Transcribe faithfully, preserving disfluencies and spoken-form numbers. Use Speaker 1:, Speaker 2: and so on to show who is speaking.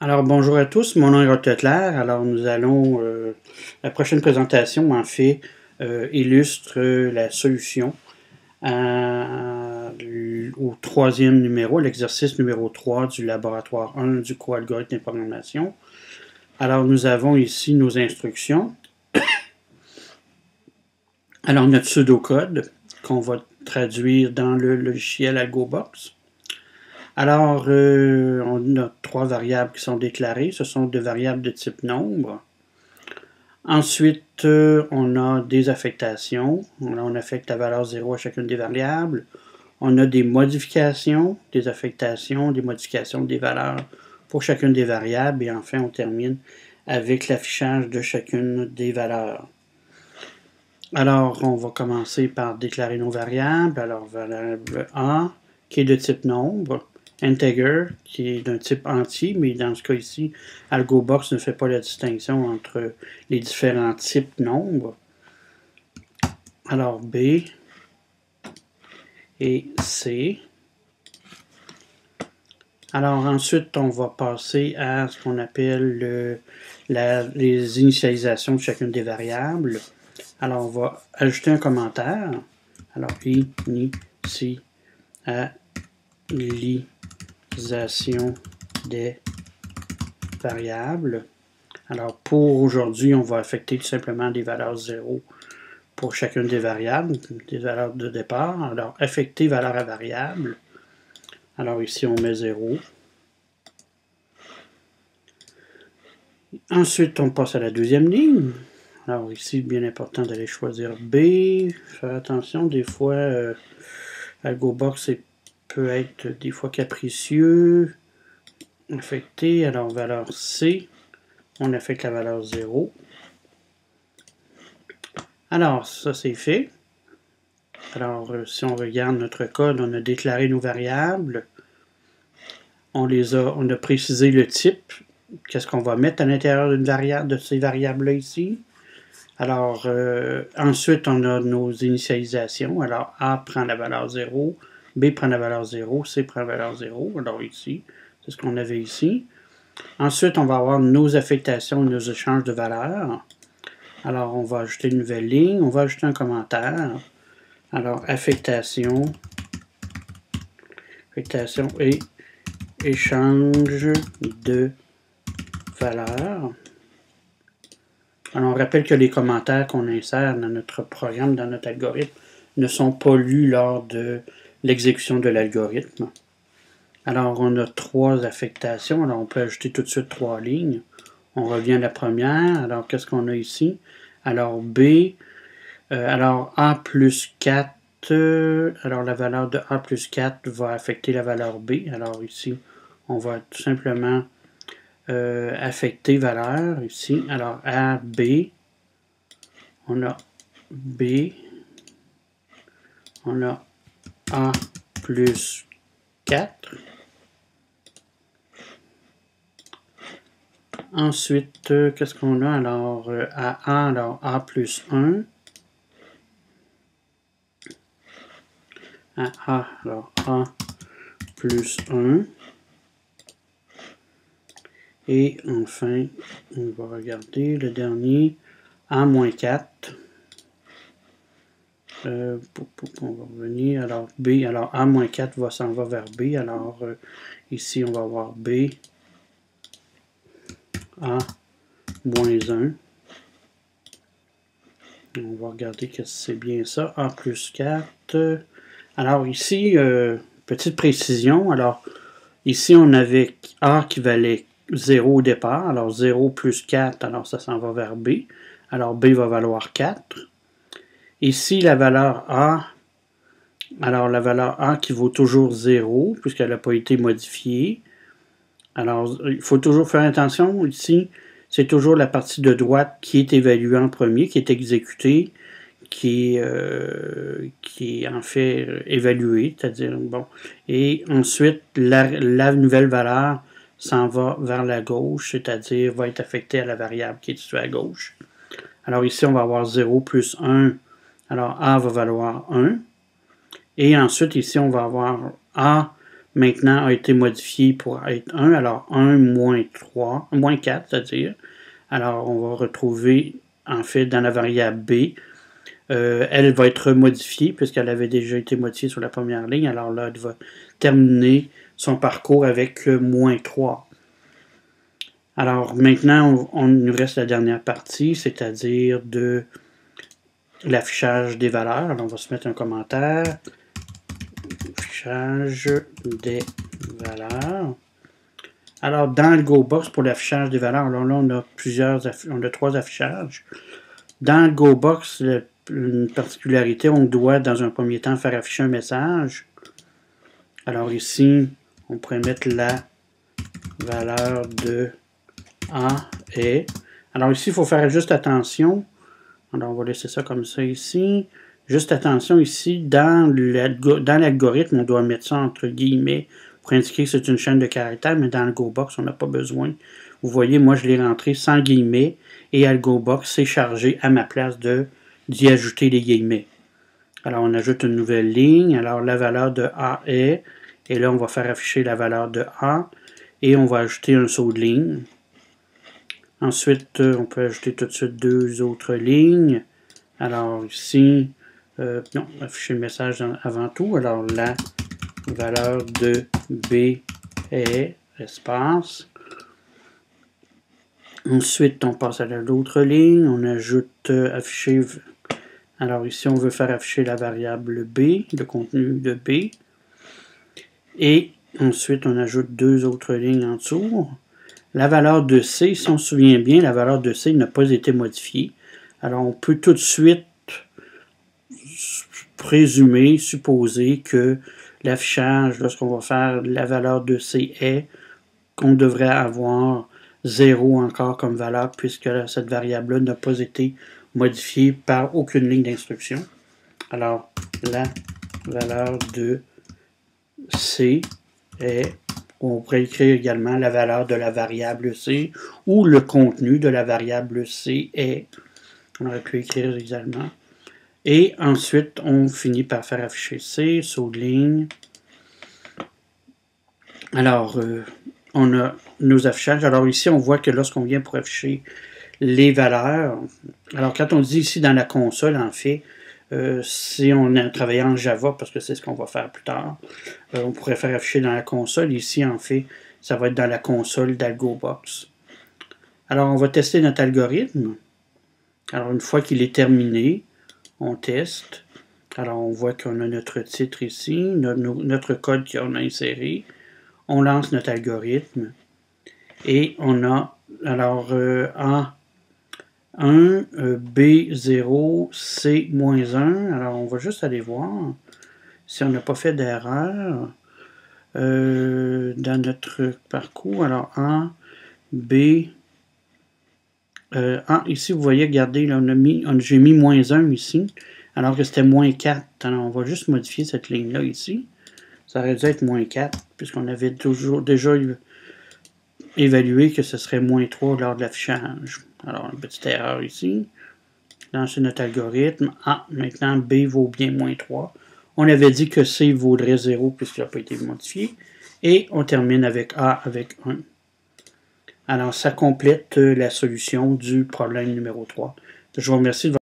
Speaker 1: Alors bonjour à tous, mon nom est Rod Tetler. Alors nous allons, euh, la prochaine présentation en fait euh, illustre la solution à, au troisième numéro, l'exercice numéro trois du laboratoire un du cours algorithme et programmation. Alors nous avons ici nos instructions. Alors notre pseudocode qu'on va traduire dans le logiciel AlgoBox. Alors, euh, on a trois variables qui sont déclarées. Ce sont des variables de type nombre. Ensuite, euh, on a des affectations. On, on affecte la valeur zéro à chacune des variables. On a des modifications, des affectations, des modifications des valeurs pour chacune des variables. Et enfin, on termine avec l'affichage de chacune des valeurs. Alors, on va commencer par déclarer nos variables. Alors, variable A, qui est de type nombre. Integer, qui est d'un type entier, mais dans ce cas ici, AlgoBox ne fait pas la distinction entre les différents types nombres. Alors B et C. Alors ensuite, on va passer à ce qu'on appelle le, la, les initialisations de chacune des variables. Alors on va ajouter un commentaire. Alors initie à li des variables. Alors pour aujourd'hui, on va affecter tout simplement des valeurs zéro pour chacune des variables, des valeurs de départ. Alors affecter valeur à variable. Alors ici on met zéro. Ensuite on passe à la deuxième ligne. Alors ici bien important d'aller choisir B. Faire attention, des fois euh, AlgoBox est peut être des fois capricieux. Affecté, alors valeur C, on affecte la valeur zéro. Alors, ça c'est fait. Alors, si on regarde notre code, on a déclaré nos variables. On les a, on a précisé le type. Qu'est-ce qu'on va mettre à l'intérieur d'une variable, de ces variables-là ici. Alors, euh, ensuite, on a nos initialisations. Alors, A prend la valeur zéro, B prend la valeur zéro, C prend la valeur zéro. Alors ici, c'est ce qu'on avait ici. Ensuite, on va avoir nos affectations, nos échanges de valeurs. Alors, on va ajouter une nouvelle ligne. On va ajouter un commentaire. Alors, affectation, affectation et échange de valeurs. Alors, on rappelle que les commentaires qu'on insère dans notre programme, dans notre algorithme, ne sont pas lus lors de l'exécution de l'algorithme. Alors, on a trois affectations. Alors, on peut ajouter tout de suite trois lignes. On revient à la première. Alors, qu'est-ce qu'on a ici? Alors, B. Euh, alors, A plus quatre. Euh, alors, la valeur de A plus quatre va affecter la valeur B. Alors, ici, on va tout simplement euh, affecter valeur ici. Alors, A, B. On a B. On a A plus quatre. Ensuite, euh, qu'est-ce qu'on a? Alors, euh, à A, alors A plus un. À A, alors A plus un. Et enfin, on va regarder le dernier, A moins quatre. Euh, on va revenir, alors B, alors A moins quatre va s'en va vers B. Alors, euh, ici, on va avoir B. A moins un. On va regarder que c'est bien ça. A plus quatre. Alors ici, euh, petite précision. Alors ici, on avait A qui valait zéro au départ. Alors zéro plus quatre, alors ça s'en va vers B. Alors B va valoir quatre. Ici, la valeur A, alors la valeur A qui vaut toujours zéro, puisqu'elle n'a pas été modifiée. Alors, il faut toujours faire attention ici, c'est toujours la partie de droite qui est évaluée en premier, qui est exécutée, qui est, euh, qui est en fait évaluée, c'est-à-dire, bon, et ensuite, la, la nouvelle valeur s'en va vers la gauche, c'est-à-dire va être affectée à la variable qui est située à gauche. Alors ici, on va avoir zéro plus un, alors A va valoir un, et ensuite ici, on va avoir A maintenant a été modifié pour être un. Alors un moins trois, moins quatre, c'est-à-dire. Alors on va retrouver, en fait, dans la variable B, euh, elle va être modifiée puisqu'elle avait déjà été modifiée sur la première ligne. Alors là, elle va terminer son parcours avec euh, moins trois. Alors maintenant, on, on nous reste la dernière partie, c'est-à-dire de l'affichage des valeurs. Alors on va se mettre un commentaire. Affichage des valeurs. Alors, dans le GoBox, pour l'affichage des valeurs, alors là, on a plusieurs, on a trois affichages. Dans le GoBox, une particularité, on doit, dans un premier temps, faire afficher un message. Alors ici, on pourrait mettre la valeur de A est. Alors ici, il faut faire juste attention. Alors, on va laisser ça comme ça ici. Juste attention ici, dans l'algorithme, on doit mettre ça entre guillemets pour indiquer que c'est une chaîne de caractères, mais dans le GoBox, on n'a pas besoin. Vous voyez, moi, je l'ai rentré sans guillemets, et à le GoBox, c'est chargé à ma place de d'y ajouter les guillemets. Alors, on ajoute une nouvelle ligne. Alors, la valeur de A est, et là, on va faire afficher la valeur de A, et on va ajouter un saut de ligne. Ensuite, on peut ajouter tout de suite deux autres lignes. Alors, ici, euh, non, afficher le message avant tout. Alors, la valeur de B est, espace. Ensuite, on passe à l'autre ligne. On ajoute euh, afficher. Alors, ici, on veut faire afficher la variable B, le contenu de B. Et ensuite, on ajoute deux autres lignes en dessous. La valeur de C, si on se souvient bien, la valeur de C n'a pas été modifiée. Alors, on peut tout de suite présumer, supposer que l'affichage, lorsqu'on va faire la valeur de C est, qu'on devrait avoir zéro encore comme valeur, puisque cette variable-là n'a pas été modifiée par aucune ligne d'instruction. Alors, la valeur de C est, on pourrait écrire également la valeur de la variable C, ou le contenu de la variable C est, on aurait pu écrire également. Et ensuite, on finit par faire afficher C, saut de ligne. Alors, euh, on a nos affichages. Alors ici, on voit que lorsqu'on vient pour afficher les valeurs, alors quand on dit ici dans la console, en fait, euh, si on a travaillé en Java, parce que c'est ce qu'on va faire plus tard, euh, on pourrait faire afficher dans la console. Ici, en fait, ça va être dans la console d'AlgoBox. Alors, on va tester notre algorithme. Alors, une fois qu'il est terminé, on teste. Alors, on voit qu'on a notre titre ici, notre, notre code qu'on a inséré. On lance notre algorithme. Et on a, alors, euh, A un, euh, B zéro, C moins un. Alors, on va juste aller voir si on n'a pas fait d'erreur euh, dans notre parcours. Alors, A, B... Euh, ah, ici, vous voyez, regardez, là, on a mis, j'ai mis moins un ici, alors que c'était moins quatre. Alors, on va juste modifier cette ligne-là ici. Ça aurait dû être moins quatre, puisqu'on avait toujours déjà évalué que ce serait moins trois lors de l'affichage. Alors, une petite erreur ici. Lancer notre algorithme. Ah, maintenant, B vaut bien moins trois. On avait dit que C vaudrait zéro, puisqu'il n'a pas été modifié. Et on termine avec A avec un. Alors, ça complète la solution du problème numéro trois. Je vous remercie de votre